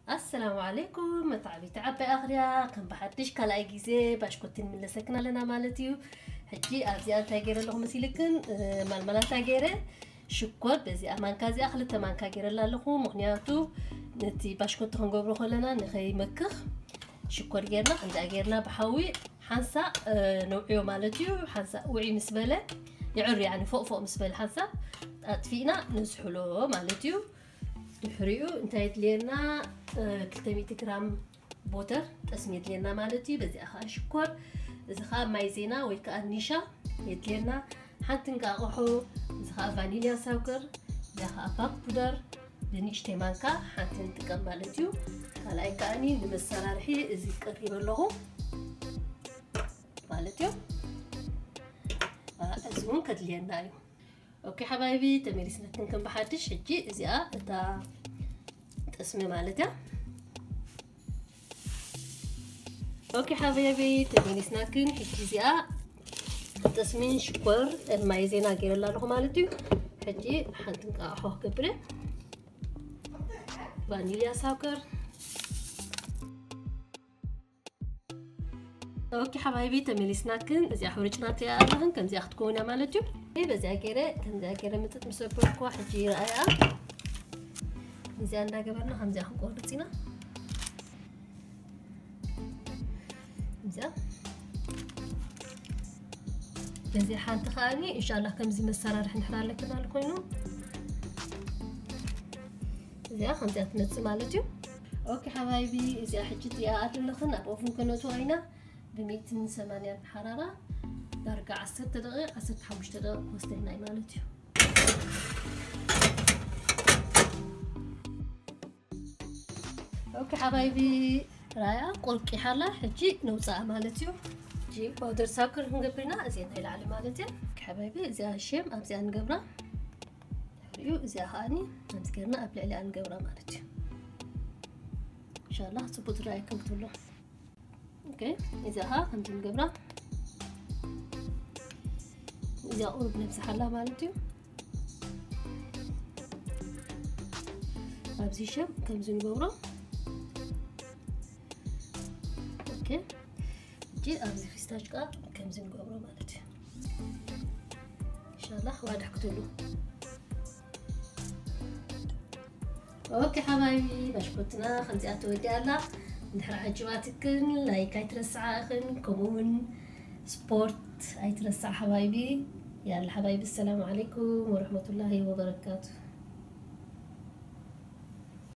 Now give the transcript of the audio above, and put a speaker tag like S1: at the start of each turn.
S1: السلام عليكم متعبي تعبي أغريا كم بحدش كلا جيزة باش كنت من لسكنا لنا مالتيو حجي أزيان تاجر لهم مسيلكن مال تاجره شكر بزي أمان كازي أخلت تمان كاجر لهم مغنياتو نتي باش كنت هنجبر خلنا نخي مكخ شكر جرنا عند أجرنا بحوي حنسا نوعيو مالتيو حنسا وعي مسبلة يعر يعني فوق مسبلة حنسا أطفينا نسحلو مالتيو نحريو انتهيت لنا 300 جرام بوتر تسميت لنا مالتي بزي أخا شكر إذا خا مايزينا ويكا النشا يت لنا حنتنقا قحو إذا خا فانيليا سكر إذا خا باب بودر دنيش تيمانكا حنتنقا مالتيو كالاي كاني نمسرا رحي إذا قريب له مالتيو أزمون كدلينا أيو اوكي حبايبي تميري سنتين كم بحدش حجي ازياء تا تسمي مالتها اوكي حبايبي تميري سناكن حجي ازياء تسمين شكر المايزينا غير الله مالتي حجي حنتنقا حوه كبري فانيليا سكر اوكي حبايبي تميلي سناكن ازي حورجنا تيا الله كم زي اختكونا مالتو اي بزي اكيره كم زي اكيره متت مسبركو حجي رايا زي اندا جبرنا هم زي قورتينا زي بزي حانت خاني ان شاء الله كم زي مسرا رح نحرا لك كده الكوينو زي خم زي تنص مالتو اوكي حبايبي ازي حجتي يا اتلخن ابوفن كنوتو عينا بميتين ثمانية حرارة درجة 10 دقائق 15 دقائق وستهنا مالتي اوكي حبايبي رايا قلقي حالا حجي نوصا مالتي جي باودر سكر نقبرنا زين هاي العلي مالتي حبايبي زي هالشيم ابزي نقبره حريو زي هاني نذكرنا قبل علي نقبره مالتي ان شاء الله تبوت رايكم تقولوا اوكي اذا ها خمسة نقبره اذا قرب نمسح لها مالتي ابزي شم كمزي نقبره اوكي جي ابزي فيستاشكا كمزي نقبره مالتي ان شاء الله واضح كتلو اوكي حبايبي باش كنتنا خمسة ودي الله نحر عجباتكن لايك ايترسع اخن كومون سبورت ايترسع حبايبي يا حبايبي السلام عليكم ورحمة الله وبركاته.